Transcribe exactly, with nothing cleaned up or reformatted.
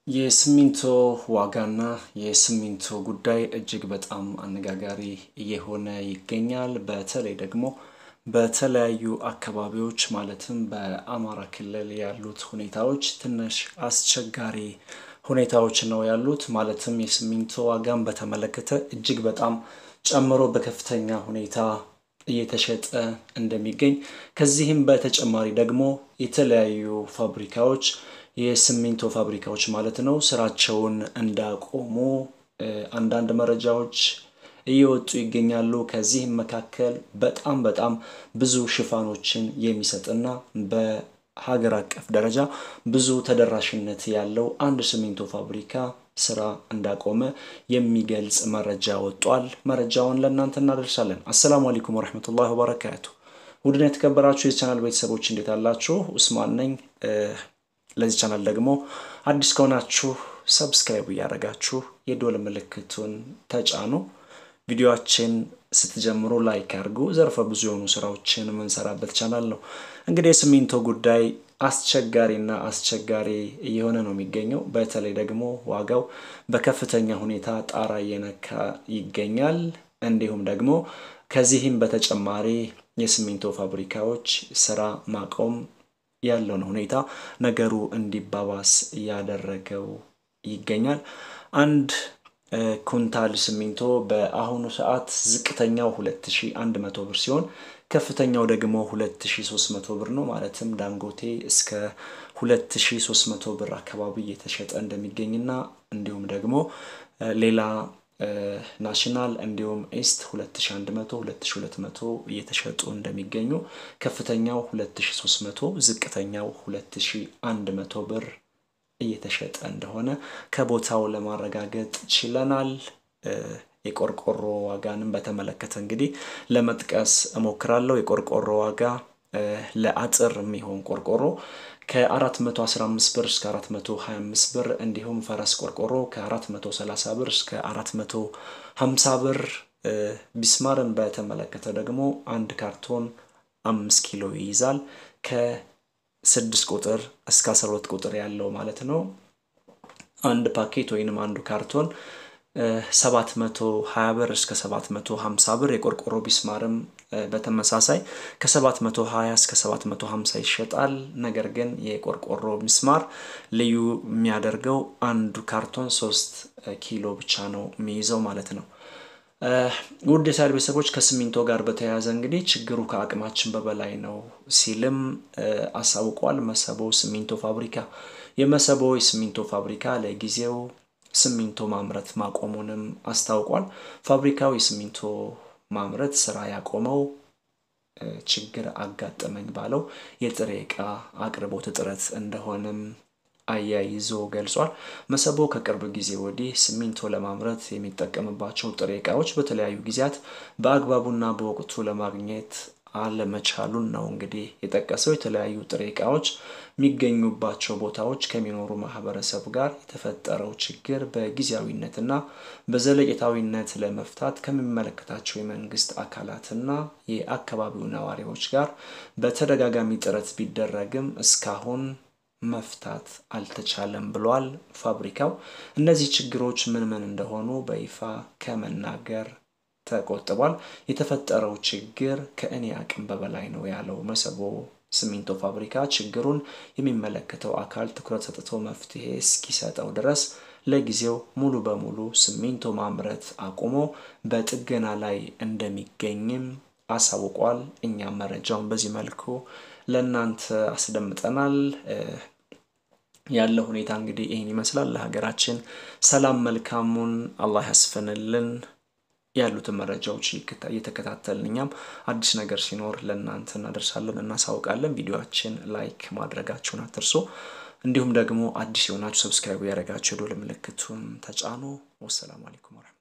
የሲሚንቶ ዋጋና የሲሚንቶ ጉዳይ እጅግ በጣም አነጋጋሪ እየሆነ ይገኛል። በተለይ ደግሞ በተለያዩ አካባቢዎች ማለትም በአማራ ክልል ያሉት ሁኔታዎች ትንሽ አስቸጋሪ ሁኔታዎች ነው ያሉት። ማለትም የሲሚንቶ ዋጋን በተመለከተ እጅግ በጣም ጨምሮ በከፍተኛ ሁኔታ እየተሸጠ እንደሚገኝ ከዚህም በተጨማሪ ደግሞ የተለያዩ ፋብሪካዎች የሲሚንቶ ፋብሪካዎች ማለት ነው ስራቸውን እንዳቆሙ አንዳንድ መረጃዎች እየወጡ ይገኛሉ። ከዚህም መካከል በጣም በጣም ብዙ ሽፋኖችን የሚሰጥና በሀገር አቀፍ ደረጃ ብዙ ተደራሽነት ያለው አንድ ሲሚንቶ ፋብሪካ ስራ እንዳቆመ የሚገልጽ መረጃ ወጥቷል። መረጃውን ለእናንተ እናደርሳለን። አሰላሙ አለይኩም ወራህመቱላሂ ወበረካቱ። ውድና የተከበራችሁ የቻናል ቤተሰቦች እንዴት አላችሁ? ኡስማን ነኝ። ለዚህ ቻናል ደግሞ አዲስ ከሆናችሁ ሰብስክራይብ ያደርጋችሁ የደወል ምልክቱን ተጫኑ። ቪዲዮአችን ስትጀምሩ ላይክ አድርጉ። ዘርፈ ብዙ የሆኑ ስራዎችን የምንሰራበት ቻናል ነው። እንግዲህ የሲሚንቶ ጉዳይ አስቸጋሪና አስቸጋሪ እየሆነ ነው የሚገኘው። በተለይ ደግሞ ዋጋው በከፍተኛ ሁኔታ ጣራ እየነካ ይገኛል። እንዲሁም ደግሞ ከዚህም በተጨማሪ የሲሚንቶ ፋብሪካዎች ስራ ማቆም ያለው ሁኔታ ነገሩ እንዲባባስ ያደረገው ይገኛል። አንድ ኩንታል ሲሚንቶ በአሁኑ ሰዓት ዝቅተኛው ሁለት ሺህ አንድ መቶ ብር ሲሆን ከፍተኛው ደግሞ ሁለት ሺህ ሶስት መቶ ብር ነው። ማለትም ዳንጎቴ እስከ ሁለት ሺህ ሶስት መቶ ብር አካባቢ እየተሸጠ እንደሚገኝና እንዲሁም ደግሞ ሌላ ናሽናል እንዲሁም ኢስት ሁለት ሺህ አንድ መቶ ሁለት ሺህ ሁለት መቶ እየተሸጡ እንደሚገኙ ከፍተኛው ሁለት ሺህ ሶስት መቶ ዝቅተኛው ሁለት ሺህ አንድ መቶ ብር እየተሸጠ እንደሆነ ከቦታው ለማረጋገጥ ችለናል። የቆርቆሮ ዋጋንም በተመለከተ እንግዲህ ለመጥቀስ እሞክራለሁ። የቆርቆሮ ዋጋ ለአጥር የሚሆን ቆርቆሮ ከ415 ብር እስከ አራት መቶ ሃያ አምስት ብር እንዲሁም ፈረስ ቆርቆሮ ከ430 ብር እስከ አራት መቶ ሃምሳ ብር። ቢስማርን በተመለከተ ደግሞ አንድ ካርቶን አምስት ኪሎ ይይዛል ከ6 ቁጥር እስከ አስራ ሁለት ቁጥር ያለው ማለት ነው። አንድ ፓኬት ወይንም አንዱ ካርቶን ሰባት መቶ ሃያ ብር እስከ ሰባት መቶ ሃምሳ ብር። የቆርቆሮ ቢስማርም በተመሳሳይ ከ720 እስከ ሰባት መቶ ሃምሳ ይሸጣል። ነገር ግን የቆርቆሮ ቢስማር ልዩ የሚያደርገው አንዱ ካርቶን ሶስት ኪሎ ብቻ ነው የሚይዘው ማለት ነው። ውድ የቻናል ቤተሰቦች ከሲሚንቶ ጋር በተያያዘ እንግዲህ ችግሩ ከአቅማችን በበላይ ነው ሲልም አሳውቋል መሰቦ ሲሚንቶ ፋብሪካ። የመሰቦ ሲሚንቶ ፋብሪካ ለጊዜው ሲሚንቶ ማምረት ማቆሙንም አስታውቋል። ፋብሪካው የሲሚንቶ ማምረት ስራ ያቆመው ችግር አጋጠመኝ ባለው የጥሬ ዕቃ አቅርቦት እጥረት እንደሆነም አያይዞ ገልጿል። መሰቦ ከቅርብ ጊዜ ወዲህ ሲሚንቶ ለማምረት የሚጠቀምባቸው ጥሬ ዕቃዎች በተለያዩ ጊዜያት በአግባቡና በወቅቱ ለማግኘት አለመቻሉን ነው እንግዲህ የጠቀሰው። የተለያዩ ጥሬ ዕቃዎች የሚገኙባቸው ቦታዎች ከሚኖሩ ማህበረሰብ ጋር የተፈጠረው ችግር በጊዜያዊነትና በዘለቄታዊነት ለመፍታት ከሚመለከታቸው የመንግስት አካላትና የአካባቢው ነዋሪዎች ጋር በተደጋጋሚ ጥረት ቢደረግም እስካሁን መፍታት አልተቻለም ብሏል ፋብሪካው። እነዚህ ችግሮች ምን ምን እንደሆኑ በይፋ ከመናገር ተቆጥቧል። የተፈጠረው ችግር ከእኔ አቅም በበላይ ነው ያለው መሰቦ ሲሚንቶ ፋብሪካ ችግሩን የሚመለከተው አካል ትኩረት ሰጥቶ መፍትሄ እስኪሰጠው ድረስ ለጊዜው ሙሉ በሙሉ ሲሚንቶ ማምረት አቁሞ በጥገና ላይ እንደሚገኝም አሳውቋል። እኛም መረጃውን በዚህ መልኩ ለእናንተ አስደምጠናል። ያለው ሁኔታ እንግዲህ ይሄን ይመስላል። ለሀገራችን ሰላም መልካሙን አላህ ያስፈንልን። ያሉትን መረጃዎች እየተከታተልን እኛም አዲስ ነገር ሲኖር ለእናንተ እናደርሳለን እናሳውቃለን። ቪዲዮአችን ላይክ ማድረጋችሁን አትርሱ። እንዲሁም ደግሞ አዲስ የሆናችሁ ሰብስክራይብ ያደርጋችሁ የደወል ምልክቱን ተጫኑ። ወሰላሙ አለይኩም።